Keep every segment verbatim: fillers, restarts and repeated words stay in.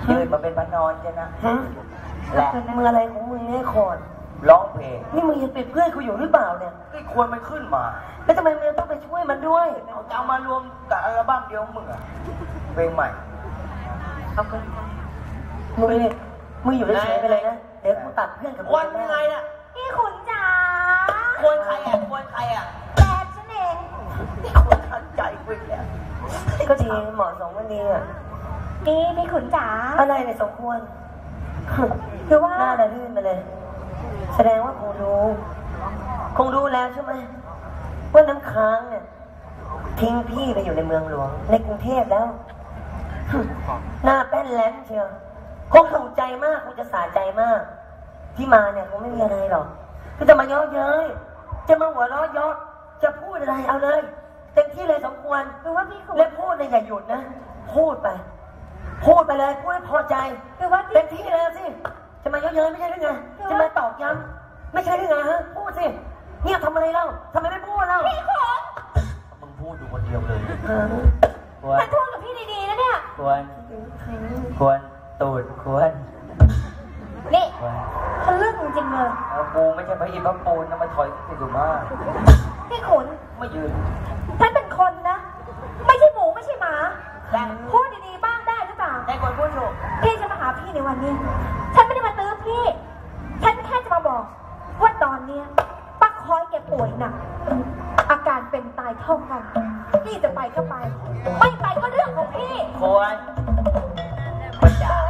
ยืนมาเป็นพระนอนใช่นะและมึงอะไรของมึงเนี่ยคอนร้องเพลงนี่มึงยังเป็นเพื่อนกูอยู่หรือเปล่าเนี่ยนี่ควรมันขึ้นมาแล้วทำไมมึงต้องไปช่วยมันด้วยเอาจะเอามารวมกับอัลบั้มเดียวมึงอะเพลงใหม่เอาไปมึงเนี่ยมึงอยู่เฉยๆไปเลยนะเดี๋ยวกูตัดเพื่อนกับมึงวันยังไงน่ะพี่ขุนจ๋าควรใครอ่ะควรใครอ่ะแดดฉันเองควรทันใจกูเนี่ยก็ดีเหมาะสมกันดีอ่ะนี่พี่ขุนจ๋าอะไรเนี่ยสมควรคือว่าหน้าละลื่นไปเลยแสดงว่าคงรู้คงรู้แล้วใช่ไหมว่าน้ำค้างเนี่ยทิ้งพี่ไปอยู่ในเมืองหลวงในกรุงเทพแล้วหน้าแป้นแหลมเชียวคงถูกใจมากคงจะสาใจมากที่มาเนี่ยคงไม่มีอะไรหรอกก็จะมาเย้อเย้ยจะมาหัวเราะเยาะจะพูดอะไรเอาเลยเต็มที่เลยสมควรคือว่าพี่ขุนและพูดเลยอย่าหยุดนะพูดไปพูดไปเลยพูดให้พอใจคือว่าเต็มที่เลยสิจะมาเย้อเย้ยไม่ใช่หรือไงจะมาตอกย้ำไม่ใช่หรือไงฮะพูดสิเนี่ยทำอะไรเล่าทำไมไม่พูดเล่าพี่ขุนมึงพูดอยู่คนเดียวเลยฉันพูดกับพี่ดีๆนะเนี่ยควรควรตูดควรนี่มันเรื่องจริงเลยเอาปูไม่ใช่พระอินทร์พระปูนนะมาถอยสิสุมาพี่ขุนไม่ยืนฉันเป็นคนนะไม่ใช่หมูไม่ใช่หมาพูดดีๆบ้างได้หรือเปล่าได้คนพูดถูกพี่จะมาหาพี่ในวันนี้ฉันไม่ได้มาตื้อพี่ฉันแค่จะมาบอกว่าตอนเนี้ยป้าคอยแกป่วยหนักอาการเป็นตายเท่ากันพี่จะไปก็ไปไม่ไปก็เรื่องของพี่ควรประจ่า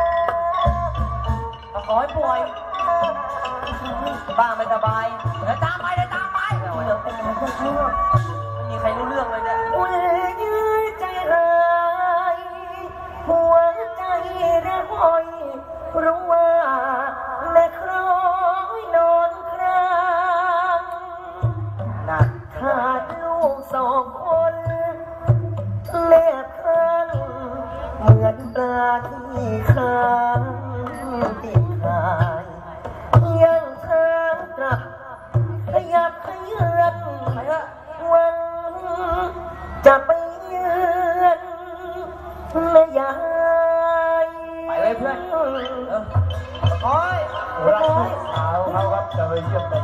ขอให้ป่วยบ้าไม่สบายเดี๋ยวตามไปเดี๋ยวตามไปเดี๋ยวเป็นอะไรพวกนี้ไม่มีใครรู้เรื่องเลยเนี่ยอุ้ยยืดใจร้ายหัวใจเรียหอยรู้ว่าแม่คล้อยนอนครางหนักขาดลูกสองคนแม่ข้างเหมือนปลาที่ค้างติดหายยังทางกลับขยับขยือนหวังจะไปเยือนแม่ยายไปเลยเพื่อนโอ้ยรักสาวเขาครับจะไปเยี่ยมแม่